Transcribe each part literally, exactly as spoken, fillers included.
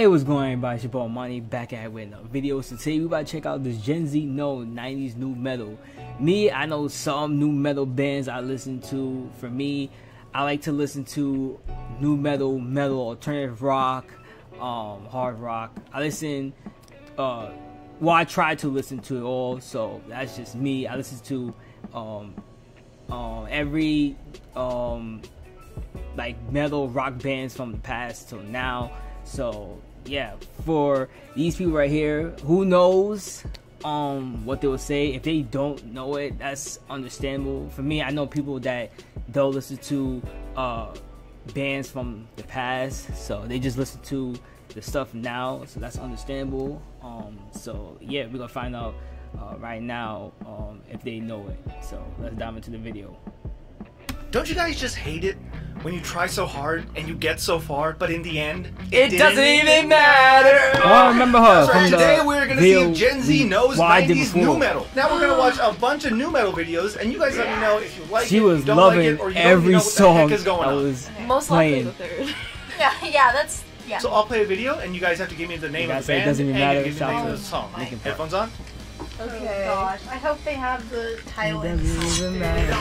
Hey, what's going on, everybody? It's your boy Money back at it with another video. So today we about to check out this Gen Z No nineties new metal. Me, I know some new metal bands I listen to. For me, I like to listen to new metal, metal, alternative rock, um, hard rock. I listen, uh, well, I try to listen to it all. So that's just me. I listen to um, um, every um, like metal rock bands from the past till now. So yeah, for these people right here, who knows um what they will say. If they don't know it, that's understandable. For me, I know people that don't listen to uh bands from the past, so they just listen to the stuff now, so that's understandable. Um so yeah, we're gonna find out uh, right now um if they know it. So let's dive into the video. Don't you guys just hate it when you try so hard and you get so far, but in the end, it, it doesn't even matter? Oh, I remember her. Right. From Today the we're gonna see if Gen Z knows nineties new metal. Now we're gonna watch a bunch of new metal videos, and you guys let me know if you like she it, was you don't loving like it, or you every don't know what the song heck is going that on. was Most playing. likely the third. Yeah, yeah, that's yeah. So I'll play a video, and you guys have to give me the name You of the gotta say it band doesn't and even matter. give me the name of the Shout song. out. Headphones on. Okay. Oh gosh, I hope they have the title in Doesn't the even matter.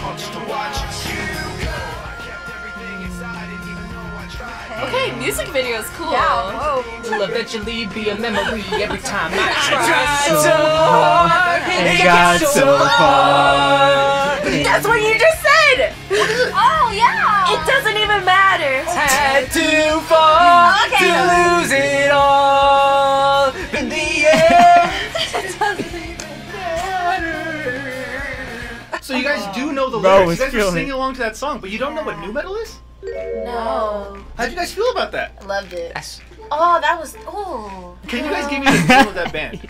Okay, music video is cool. Yeah, whoa. Will eventually be a memory every time I I try tried so so hard and got so far. That's what you just said! Oh yeah! It doesn't even matter. Had to fall Okay. to lose it all in the end. It doesn't even So you guys do know the Bro, lyrics. You it's guys are feeling singing along to that song, but you don't know what new metal is? No. How'd you guys feel about that? I loved it. Yes. Oh, that was oh. Can you guys give me the name of that band?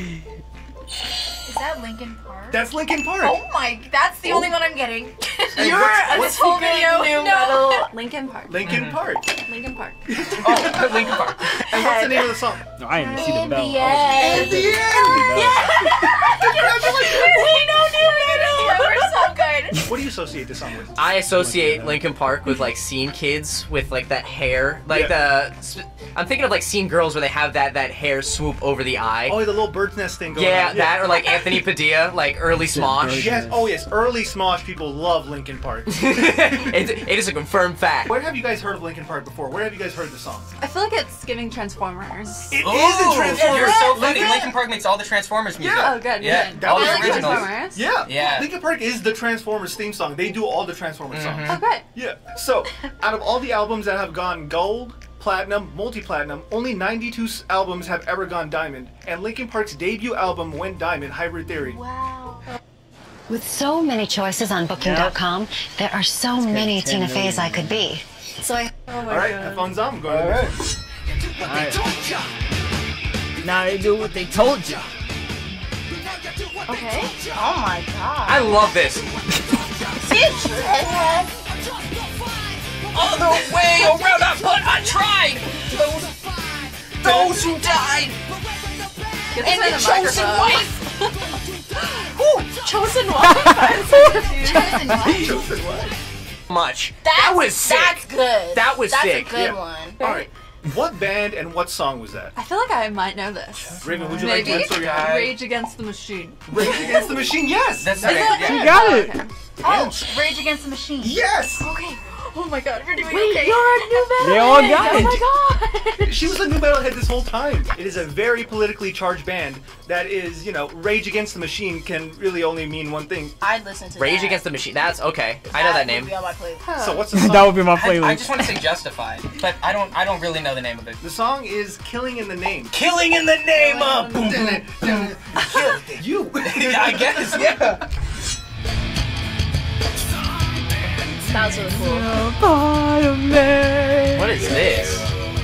Is that Linkin Park? That's Linkin Park. Oh my, that's the only one I'm getting. Hey, You're what's- a what's this whole the video new new metal? metal. Linkin Park. Linkin Park. Linkin Park. Oh, Linkin Park. And what's the name of the song? No, I didn't see the In bell. the end. In the end. We don't do it. We're so good. What do you associate this song with? I associate Linkin Park with like scene kids with like that hair, like the. I'm thinking of like scene girls where they have that that hair swoop over the eye. Oh, the little bird's nest thing going yeah, on. that or like Anthony Padilla, like early Smosh. Yes. Oh, yes. Early Smosh people love Linkin Park. it, it is a confirmed fact. Where have you guys heard of Linkin Park before? Where have you guys heard the song? I feel like it's giving Transformers. It is Ooh, a Transformers. You're so funny. Linkin- Linkin Park makes all the Transformers music. Yeah. Oh, good. Yeah, good. that all was the I like originals. Transformers. Yeah. Yeah. Linkin Park is the Transformers theme song. They do all the Transformers songs. Oh, good. Yeah. So, out of all the albums that have gone gold, platinum, multi-platinum, only ninety-two s- albums have ever gone diamond. And Linkin Park's debut album went diamond, Hybrid Theory. Wow. With so many choices on Booking dot com, there are so many ten Tina Feys I could be. So I. Oh my All right, god. headphones on. I'm going to this. Now they do what they told you. Okay. Oh my god. I love this. Bitch. All the way around that butt, I tried. Those who died And the chosen wife. Chosen wife. Chosen one. Chosen one. Much. That's, that was sick. That's good. That was that's sick. a good Yeah. one. All right. What band and what song was that? I feel like I might know this. Raven, would you Maybe like to answer your hand? Rage Against the Machine. Rage Against the Machine, yes! That's Is okay. it? Yeah. You got it. Okay. Oh, Rage Against the Machine. Yes! Okay. Oh my god, we're doing Wait, okay. you're a new metal. They all head. got it. Oh my god. She was a new metalhead this whole time. It is a very politically charged band that is, you know, Rage Against the Machine can really only mean one thing. I'd listen to Rage that. Against the Machine. That's okay. I know that would name. be on my playlist. So what's the song? That would be my I, playlist. I just want to say Justified, but I don't. I don't really know the name of it. The song is Killing in the Name. Killing in the name of. Boom, boom. You! I guess. Yeah. That was really cool. What is this?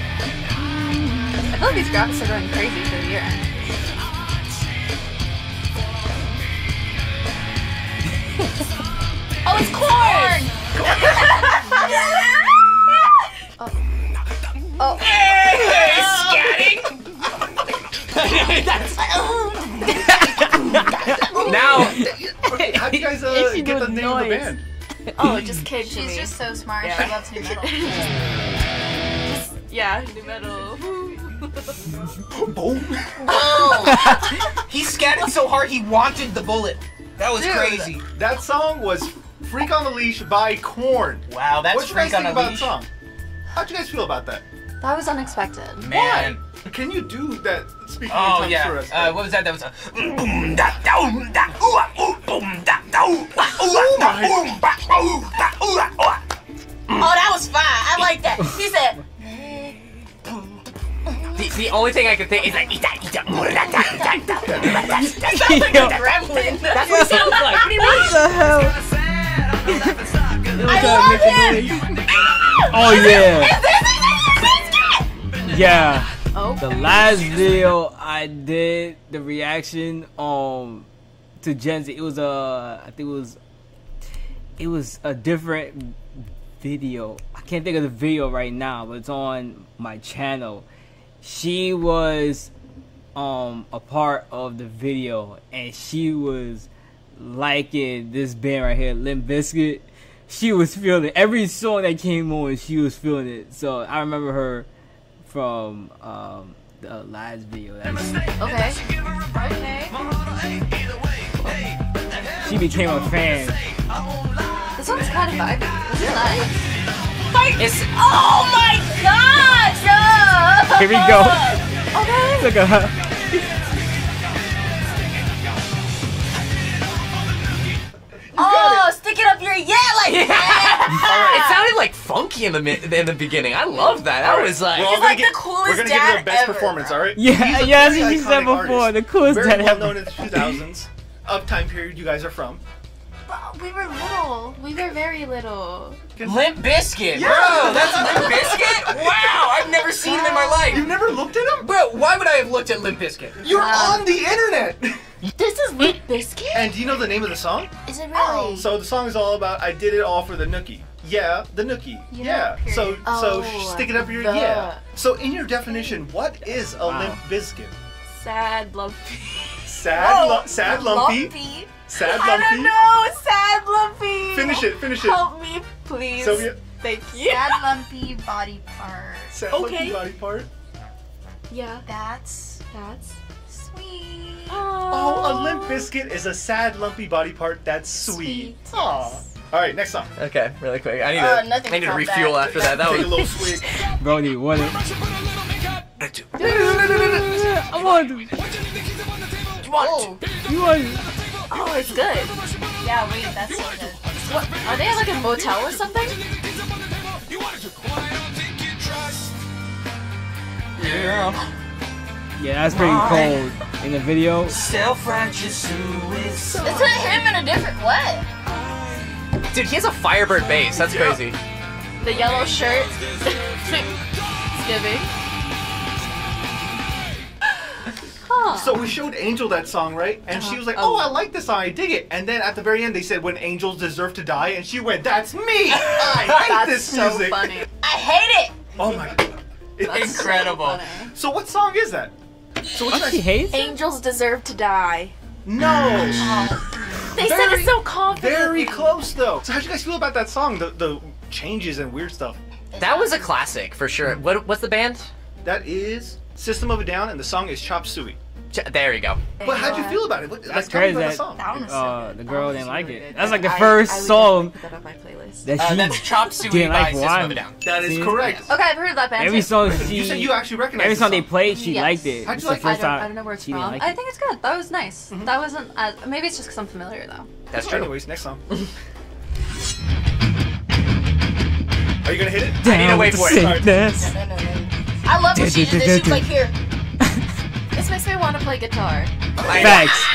I feel like these graphics are going crazy for the year. Oh, it's corn! Oh. Hey, scatting. Now, How do you guys uh, It's get the good name of the noise. band? Oh, it just came to She's me. just so smart. Yeah. She loves new metal. Yeah, new metal. Boom. Oh! He scattered so hard he wanted the bullet. That was Dude, crazy. That song was "Freak on a Leash" by Korn. Wow, that's What you guys Freak on think a about Leash. the song? How'd you guys feel about that? That was unexpected. Man. Why? Can you do that? Speaking Oh in tongues yeah. for us. Uh, what was that? That was a boom da da da ooh ah, ooh boom da da ooh ah, ooh ah, da, boom, ba, ooh, da, ooh ah, ooh ah. Oh, that was fine. I like that. He said, The, the only thing I could think is like, ita, ita, ooh, da, da, da, da, da, da, da. Yo, gremlin. That's what it sounds like. What do you mean? what the hell? I love him. Oh yeah, Is this a biscuit? yeah. Oh. The last video I did, the reaction um to Gen Z, it was a, I think it was, it was a different video. I can't think of the video right now, but it's on my channel. She was um a part of the video, and she was liking this band right here, Limp Bizkit. She was feeling it. Every song that came on, she was feeling it. So I remember her from um, the last video. That's, Okay. Okay. she became a fan. This one's kind of vibey. This is nice. It's, Oh my gosh! Uh, Here we go. Okay. Look at her. Oh, stick it up your yeah like that. it sounded like funky in the mi- in the beginning. I love that. That was like, We're all He's gonna like get- the coolest We're gonna give you dad the best ever, performance, bro. all right? Yeah, He's a yeah, that's very what she said iconic before. artist. The coolest Very dad well ever. known in the two thousands, of time period you guys are from. But we were little. We were very little. Limp Bizkit, Yeah. bro. That's Limp Bizkit. Wow, I've never seen him in my You life. never looked at him? Bro, why would I have looked at Limp Bizkit? You're Um, on the internet. This is Limp Bizkit? And do you know the name of the song? Is it really? So the song is all about I did it all for the nookie. Yeah, the nookie. Yeah, Yeah. So period. so Oh, stick it up your the- yeah. So in your definition, what is a Wow. limp biscuit? Sad, lumpy. Sad, lu- sad, lumpy. Lumpy. Sad, I lumpy. don't know. Sad, lumpy. Finish it. Finish it. Help me, please. Sylvia. Thank you. Sad lumpy body part. Sad, Okay. lumpy body part. Yeah. That's that's sweet. Oh, a limp biscuit is a sad, lumpy body part. That's sweet. Sweet, Aw. yes. All right, next song. okay, really quick. I need Uh, to, nothing I need to top refuel that. after that. That Take a was. little swig. Brody, what? It, I want to. Oh. You want it. Oh, it's good. Yeah, wait, that's so good. What? Are they at like a motel or something? Yeah. Yeah, that's pretty cold in the video. Self-righteous suicide. It's a him in a different way. Dude, he has a Firebird bass. That's crazy. The yellow shirt. Skippy. Huh. So we showed Angel that song, right? And she was like, "Oh, I like this song. I dig it." And then at the very end, they said, "When angels deserve to die," and she went, "That's me. I hate That's this so music." funny. I hate it. Oh my god. It- That's Incredible. So, funny. so what song is that? So what Oh, you she guys? hates it? Angels deserve to die. No. They said Very- it so confidently. Very close though. So how'd you guys feel about that song? The the changes and weird stuff. That was a classic for sure. What? What's the band? That is System of a Down, and the song is Chop Suey. Ch- There you go. But how'd you feel about it? What, That's like, tell me crazy. about That, the song. That one was so uh, good. the That girl one didn't was like really it. good. That's like the I- first I would song definitely put that on my playlist. that Uh, she that's Chop Suey didn't by like. System Why? of a Down. That is See? correct. Okay, I've heard that band. Every too. song You she, said you actually recognize every the song they played, she Yes. liked it. How'd It's you the like- first I don't, time I don't know where it's she from. didn't like I it. think it's good. That was nice. That wasn't. Uh, maybe it's just because I'm familiar though. That's true. Anyways, next song. Are you gonna hit it? I need to wait for it. Sickness. No, no, no. I love when she did this. She's like, here. This makes me want to play guitar. Facts.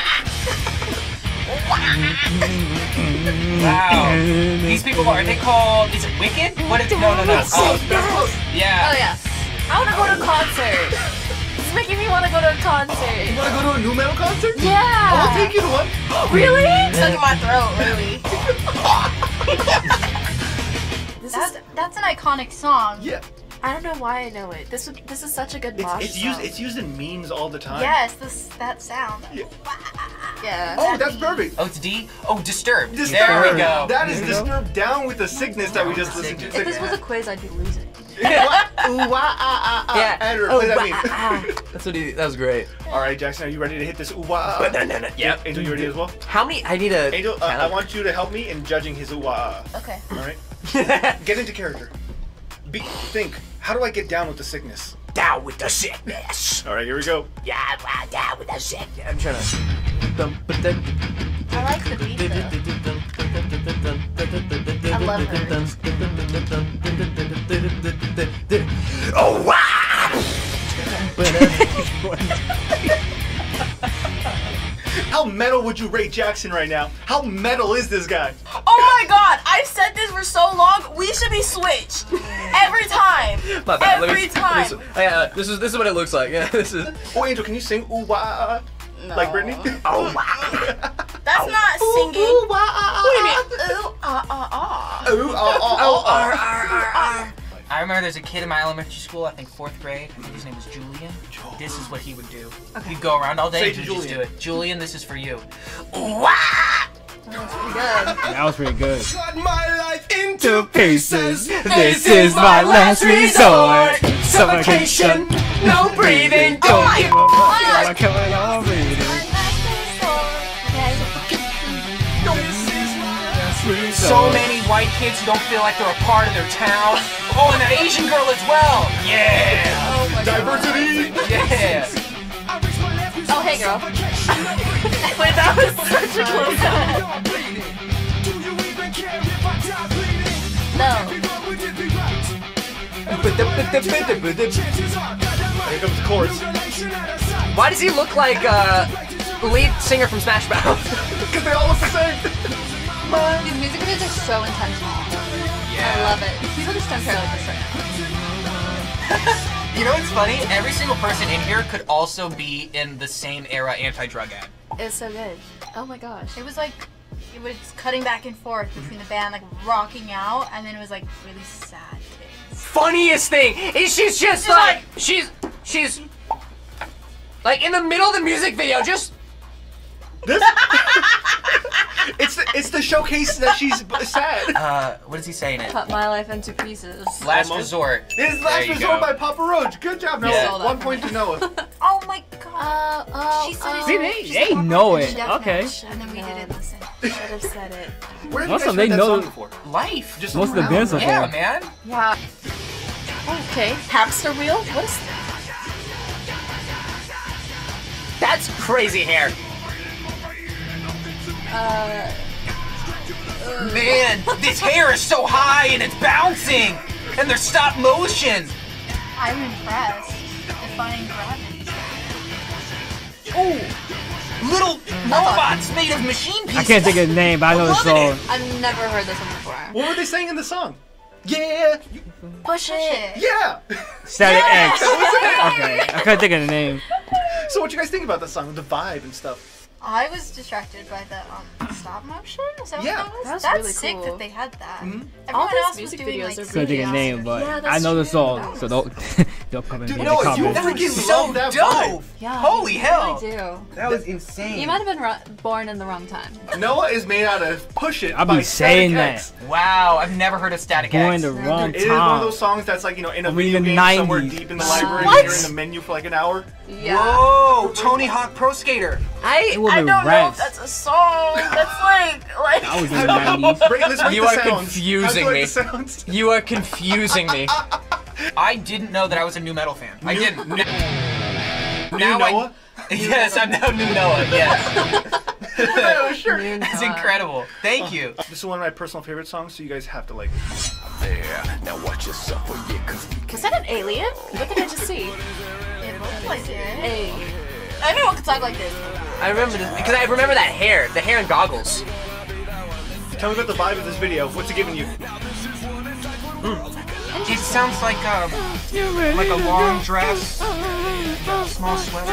Wow. These people are they called? Is it Wicked? What is? No, no, no. Oh, Oh yeah. yeah. I want to go to a concert. This is making me want to go to a concert. You wanna go to a new metal concert? Yeah. I'll take you to one. Really? Stuck in my throat, really. This That's is. that's an iconic song. Yeah. I don't know why I know it. This would- this is such a good It's, mosh it's used song. it's used in memes all the time. Yes, this that sound. Yeah. Oh, that's perfect. Oh, it's D. Oh, Disturbed. Disturbed. There we go. That is There you go. Disturbed down with the sickness that we just listened to. If this was a quiz, I'd be losing. Ooh, wah, ah, ah, ah. Yeah. Editor, Oh, play that wah, meme. ah. That's what he. That was great. All right, Jackson, are you ready to hit this ooh, wah, ah? Banana. Yep. Angel, you ready as well? How many? I need a. Angel, uh, I want you to help me in judging his ooh, wah, ah. Okay. All right? Get into character. Be, think, how do I get down with the sickness? Down with the sickness. All right, here we go. Yeah, well, down with the sickness. I'm trying to. I like the beat though. I love her. Oh, wow. How metal would you rate Jackson right now? How metal is this guy? Oh my god, I've said this for so long. We should be switched every time. My bad. Let Every me- time. let me- oh, yeah, this is this is what it looks like. Yeah, this is. Oh, Angel, can you sing ooh, wah, ah, No. like Britney? Oh, wow. That's not singing. Ooh, wah, ah, What do you ah, mean? Ooh, ah, ah, ah. ah. Ooh, ah, ah, ah, ah. I remember there's a kid in my elementary school, I think fourth grade. I think his name was Julian. This is what he would do. He'd go around all day Say and to he'd just Julian. do it. Julian, this is for you. That was pretty good. Cut my life into Pieces. This is my last resort. Suffocation. No breathing. Oh my So many white kids who don't feel like they're a part of their town. Oh, and that Asian girl as well. Yeah. Oh my god. Diversity! Yeah. Oh, hey girl. Wait, that was such a close up. No. Here comes the chorus. Why does he look like uh, the lead singer from Smash Mouth? Because they all look the same. These music videos are so intentional. I love it. People just don't care like this right now. You know what's funny? Every single person in here could also be in the same era anti-drug ad. It's so good. Oh my gosh. It was like, it was cutting back and forth between the band, like rocking out, and then it was like really sad kids. Funniest thing is she's just She's like, like- she's she's like in the middle of the music video, just This? It's the, it's the showcase that she's b- sad. Uh, what does he say in it? Cut my life into pieces. Last Almost. resort. This is There Last you Resort go. by Papa Roach. Good job, Noah. Yeah. One point to Noah. Oh my god. Uh, oh, She said it. See, they- she they said know Papa it. Roach Okay. Deathmatch, And then we didn't listen. Should have said it. Where have you Most guys of them, heard they that know- song before? Life. Just Most of the around. bands are Yeah, for. man. Yeah. Okay. Hamster wheel? What is that? that's crazy hair. Uh, Man, this hair is so high and it's bouncing, and there's stop motion. I'm impressed. Defying gravity. Oh, little robots made of machine pieces. I can't think of the name, but I know the Loving song. it. I've never heard this one before. What were they saying in the song? Yeah, Push it. yeah. Static X. Okay, I couldn't think of the name. So what you guys think about the song, the vibe and stuff? I was distracted by the um stop motion. Is that what Yeah. that was? That's That's really sick cool. that they had that. Mhm. All Everyone these else was music doing videos like are Couldn't think of the name, but Yeah, I that's know the true. song, so don't don't come at me in the No, you comments. freaking So love that dope. vibe. Yeah. Holy you hell. really do. That was insane. You might have been ru- born in the wrong time. Noah is made out of Push It I'll by be saying Static that. X. Wow, I've never heard of Static Born X. the wrong It is one of time. those songs that's like, you know, in a I mean, video the game somewhere nineties. deep in the library What? and you're in the menu for like an hour. Yeah. Whoa, Tony Hawk Pro Skater. I It would I be don't know raps. if that's a song. That's like like. I was in the nineties. Break, let's break You the are sounds. confusing How'd you like me. the sounds? you are confusing me. I didn't know that I was a new metal fan. I New- didn't. New now Noah? I, yes, I'm now new Noah. Yes, Yeah, sure. that's incredible. Thank you. This is one of my personal favorite songs, so you guys have to like it. There, now watch yourself, oh yeah, cause we Was that an alien? What did I just see? It looked like it. Hey. Anyone could talk like this. I remember this because I remember that hair, the hair and goggles. Tell me about the vibe of this video. What's it giving you? It sounds like um, like a long dress, small sweater.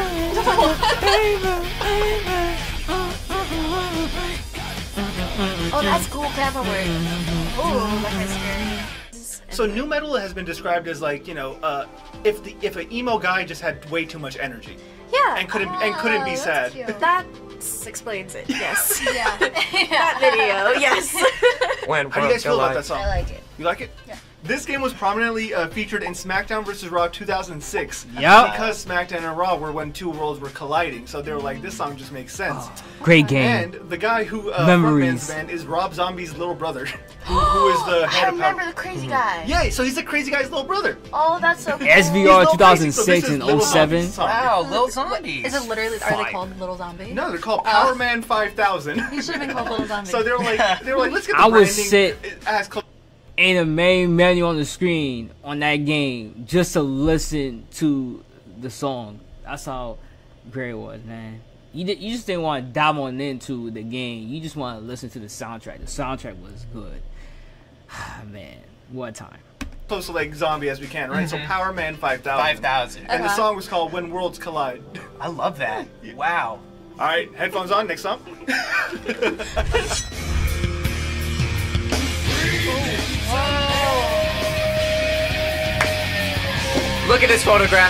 Oh, that's cool camera work. Ooh, that's kind of scary. So new metal has been described as like, you know, uh, if the if an emo guy just had way too much energy Yeah. and couldn't and couldn't be Oh, sad. that's cute. That s- explains it. Yes. Yeah. That video. Yes. When How do you guys feel about that song? I like it. You like it? Yeah. This game was prominently uh, featured in SmackDown versus. Raw two thousand six. Yep. Because SmackDown and Raw were when two worlds were colliding, so they were like, this song just makes sense. Oh, great game. And the guy who uh, Memories. frontmans the band is Rob Zombie's little brother, who, who is the head I of remember Power. the crazy guy. Yeah, so he's the crazy guy's little brother. Oh, that's so cool. S V R He's two thousand so six this is and Little oh seven. Zombie's song. Wow, Lil Zombies. Is it literally? Are Five. they called Little Zombie? No, they're called Power Man five thousand. You should have been called Little Zombie. So they're like, they're like, let's get the I would branding sit- as close. And the main menu on the screen on that game just to listen to the song. That's how great it was, man. You di- you just didn't want to dive on into the game. You just want to listen to the soundtrack. The soundtrack was good. Man, what a time. Close to like Zombie as we can, right? So Mhm. Power Man five thousand. five thousand. And the Uh-huh. song was called When Worlds Collide. I love that. Wow. All right, headphones on. Next song. Look at this photograph.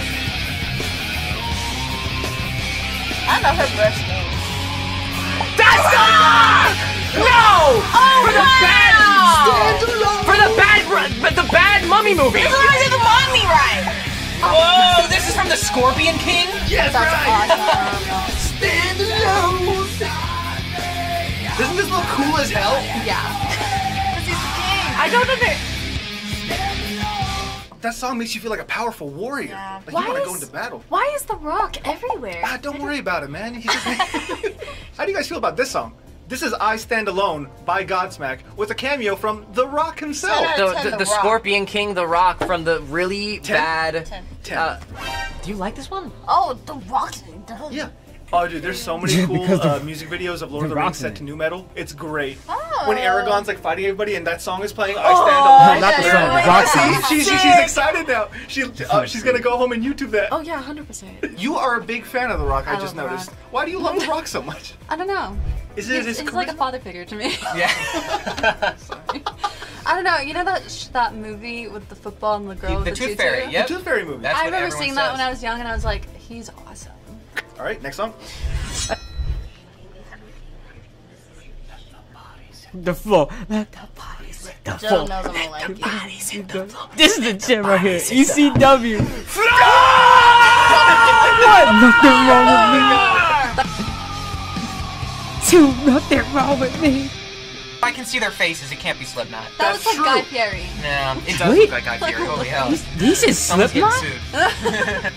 I know her breast name. That's the No! Oh, For the bad wow! For the bad but the bad mummy movie. This reminds me of the mommy ride. Whoa, this is from the Scorpion King? Yes, That's right. awesome. Stand alone. Doesn't this look cool as hell? Yeah. This is the game. I don't know. That song makes you feel like a powerful warrior. Yeah. Like Why you want to go is- into battle. Why is The Rock everywhere? Ah, don't worry about it, man. He's just... How do you guys feel about this song? This is I Stand Alone by Godsmack with a cameo from The Rock himself. Ten out The, of ten, the, The the Rock. Scorpion King, The Rock from the really Ten. bad. Ten. Ten. Uh, do you like this one? Oh, the Rock's. Yeah. Oh, dude, there's so many cool Because the- uh, music videos of Lord of the the Rings Rock's set in to it. new metal. It's great. Oh. When Aragorn's like fighting everybody and that song is playing, I Oh, Stand Alone. Not the yeah, song, you're the right. Rock See, song. she's, she's, she's excited now. She, uh, she's gonna go home and YouTube that. Oh yeah, one hundred percent. You are a big fan of The Rock, I, I just love The noticed. Rock. Why do you love The Rock so much? I don't know. Is it He's, his he's like a charisma? father figure to me. Yeah. I don't know. You know that sh- that movie with the football and the girl The with Tooth tutu? Fairy, yep. The Tooth Fairy movie. That's I what remember everyone seeing that says. when I was young, and I was like, he's awesome. All right, next song. The floor. Let the bodies hit the Joe floor. knows I'm gonna like it. Bodies hit the floor. This is the gym right here. E C W. What? Nothing wrong with me. Two. Nothing wrong with me. I can see their faces. It can't be Slipknot. That That's looks like true. Guy Fieri. No, it does Wait. look like Guy Fieri. Holy hell. These, these is Someone's getting Slipknot? sued.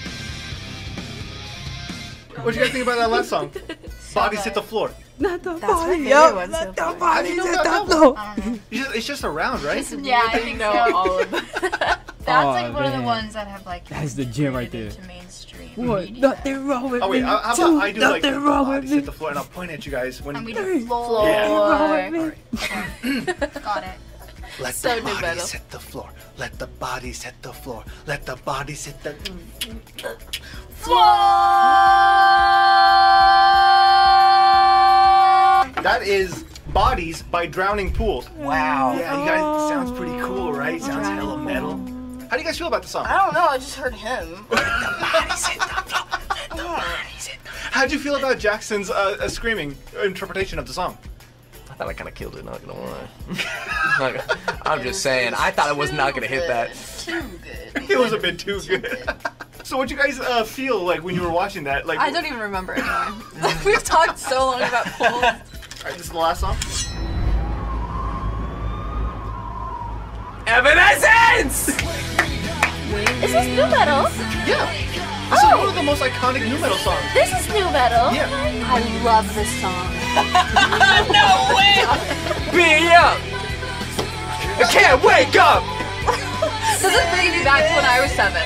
What do you guys think about that last song? Bodies hit the floor. Not the That's my body. favorite Yup. one so Let the far. bodies you know hit about the that floor. I don't know. It's just, it's just around, right? Yeah, I think so. all of them. That's Oh, like one of the man. ones that have like. That's the gym right made it there. To mainstream. What? media. Nothing wrong with Oh wait, me. how how Two. about I do like Nothing wrong with bodies me. hit the floor and I'll point at you guys when And we Three. do floor. Yeah. Nothing wrong with me. Got it. Let So the new metal. bodies hit the floor. Let the bodies hit the floor. Let the bodies hit the That is Bodies by Drowning Pools. Wow. Yeah, you guys, sounds pretty cool, right? Sounds hella metal. How do you guys feel about the song? I don't know. I just heard him. How'd you feel about Jackson's uh, uh, screaming interpretation of the song? I thought I kind of killed it. Not gonna lie. I'm just saying. I thought I was not gonna hit that. Too good. It was a bit too good. So what'd you guys uh, feel like when you were watching that? Like, I don't even remember anymore. We've talked so long about pools. Alright, this is the last song. Evanescence! Is this new metal? Yeah. This is one of the most iconic new metal songs. This is new metal. Yeah. I love this song. No way! Be up! I can't wake up! This is bringing me back to when I was seven.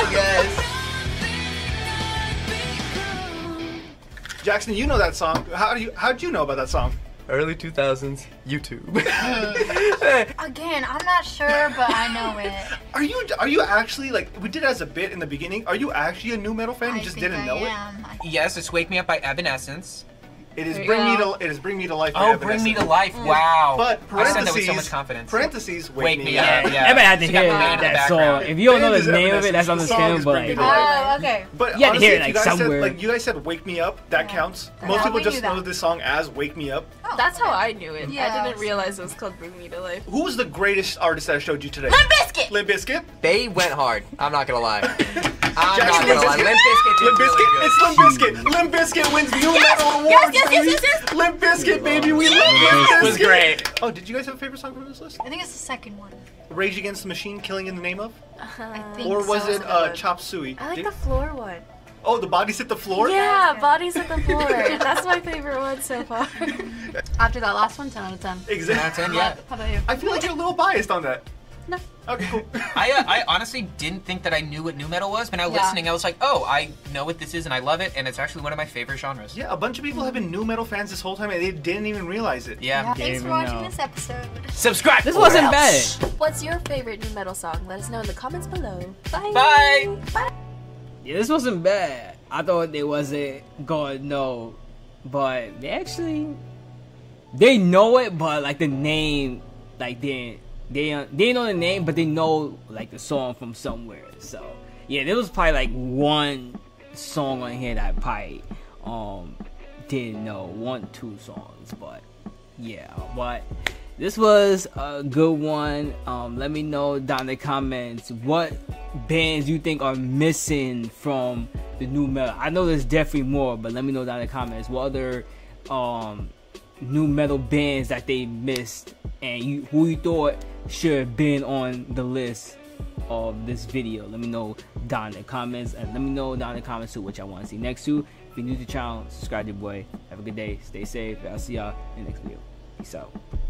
Jackson, you know that song. How do you? How'd you know about that song? Early two thousands YouTube. Again, I'm not sure, but I know it. Are you? Are you actually like? We did it as a bit in the beginning. Are you actually a new metal fan? You I just think didn't I know it. am. I Yes, it's Wake Me Up by Evanescence. It is There you Bring Me go. to It is Bring Me to Life. by Oh, Bring Me to Evanescence. Life. Wow. But I said that with so parentheses, much confidence. parentheses, Wake, Wake Me, Me Up. Up. Yeah. Everybody had to She got hear banned in the that song. background. If you don't know Band the is name of it, that's Evanescence. The song is understandable. Bring Me Like, to Life. Oh, okay. But You had to honestly, hear it, if like, you guys somewhere. said like you guys said "Wake Me Up," that counts. Most Yeah, people we just knew that. know this song as "Wake Me Up." That's how I knew it. Yeah. I didn't realize it was called Bring Me to Life. Who was the greatest artist that I showed you today? Limp Bizkit. Limp Bizkit. They went hard. I'm not gonna lie. I'm Jackson, not gonna lie. Limp Limp Bizkit did Limp really Bizkit. good. It's Limp Bizkit. Limp Bizkit wins new metal awards. yes, yes, baby. yes, yes. Limp Bizkit, baby. We love Limp It Bizkit. was great. Oh, did you guys have a favorite song from this list? I think it's the second one. Rage Against the Machine, Killing in the Name of? I think Or was so. it uh, Chop Suey? I like Did- the floor one. Oh, the bodies hit the floor? Yeah, bodies at the floor. That's my favorite one so far. After that last one, ten out of ten. Exactly. ten, yeah. How about you? I feel like you're a little biased on that. No. Okay, cool. I, uh, I honestly didn't think that I knew what new metal was, but now Yeah. listening, I was like, oh, I know what this is and I love it, and it's actually one of my favorite genres. Yeah, a bunch of people have been new metal fans this whole time and they didn't even realize it. Yeah. Thanks Didn't for even watching know. this episode. Subscribe. This or wasn't else. bad. What's your favorite new metal song? Let us know in the comments below. Bye. Bye. Bye. Yeah, this wasn't bad. I thought they wasn't God no, but they actually they know it, but like the name, like they they uh, they know the name, but they know like the song from somewhere. So yeah, there was probably like one song on here that I probably um didn't know, one two songs, but yeah, but. This was a good one. Um, let me know down in the comments what bands you think are missing from the new metal. I know there's definitely more, but let me know down in the comments what other um, new metal bands that they missed and you, who you thought should have been on the list of this video. Let me know down in the comments, and let me know down in the comments too what y'all want to see next too. If you're new to the channel, subscribe to your boy. Have a good day. Stay safe. I'll see y'all in the next video. Peace out.